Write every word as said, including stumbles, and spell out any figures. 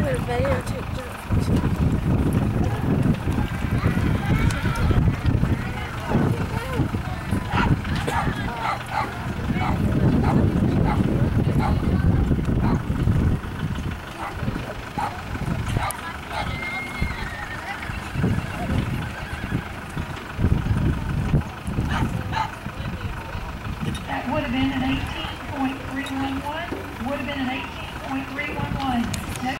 would have videotaped it. That would have been an eighteen point three one one. Would have been an eighteen point three one one.